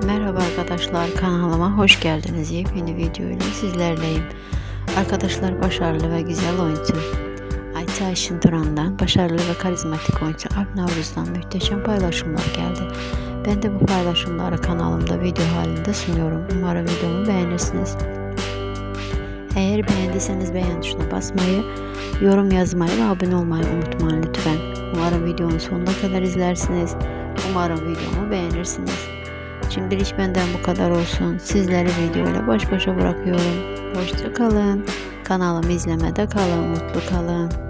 Merhaba arkadaşlar, kanalıma hoş geldiniz. Yepyeni video ile sizlerleyim. Arkadaşlar, başarılı ve güzel oyuncu Ayça Ayşin Turan'dan, başarılı ve karizmatik oyuncu Alp Navruz'dan muhteşem paylaşımlar geldi. Ben de bu paylaşımları kanalımda video halinde sunuyorum. Umarım videomu beğenirsiniz. Eğer beğendiyseniz beğen tuşuna basmayı, yorum yazmayı ve abone olmayı unutmayın lütfen. Umarım videonun sonuna kadar izlersiniz. Umarım videomu beğenirsiniz. Şimdilik benden bu kadar olsun. Sizleri videoyla baş başa bırakıyorum. Hoşça kalın. Kanalımı izlemede kalın. Mutlu kalın.